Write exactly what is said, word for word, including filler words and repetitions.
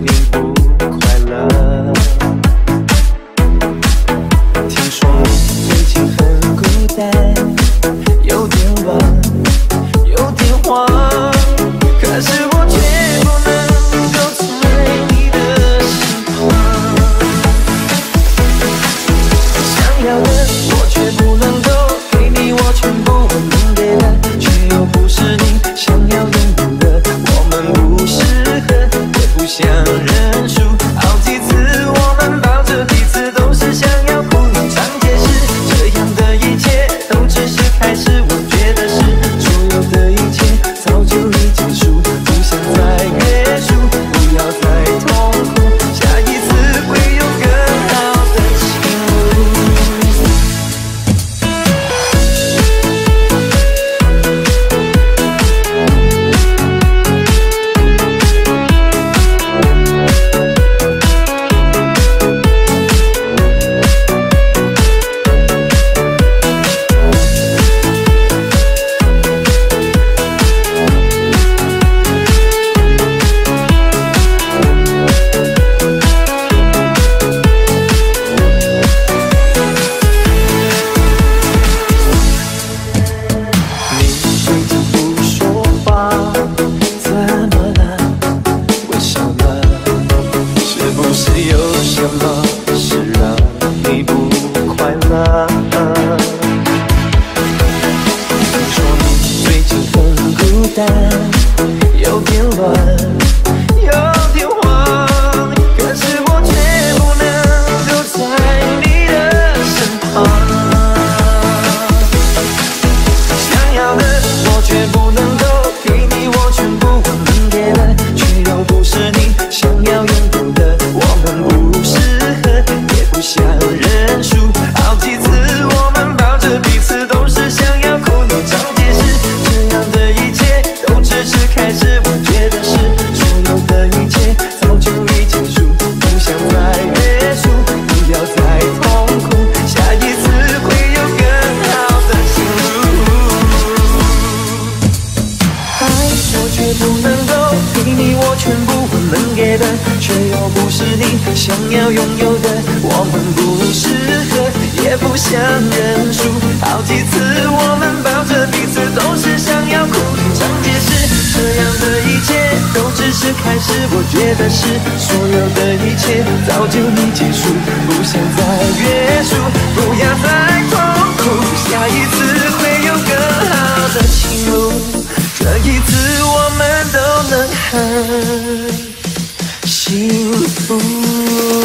你不快乐。听说你最近很孤单，有点乱，有点慌，可是我却不能够在你的身旁。想要的我却不能够给你，我全部我能给的，却又不是你想要拥有的。我们不适合，也不想认输。好几次我们抱着彼此，都是想要哭，常解释这样的一切都只是开始。我觉得是所有的一切早就已结束，不想再约束，不要再痛苦，下一次会有更好的情路。有点乱，有点慌，可是我却不能够在你的身旁。想要的我却不能够给你，我全部我能给的，却又不是你想要拥有的。我们不适合，也不想认输。好几次我们抱着彼此，都是想要哭，你常解释这样的一切都只是开始。我觉得是所有的一切早就已结束，不想再约束，不要再痛苦，下一次会有更好的情路。爱我却不能够给你，我全部我能给的，却又不是你想要拥有的。我们不适合，也不想认输。好几次我们抱着彼此，都是想要哭，常解释这样的一切都只是开始。我觉得是所有的一切早就已结束，不想再约束，不要再痛苦，下一次会有更好的情路。这一次我们都能很幸福。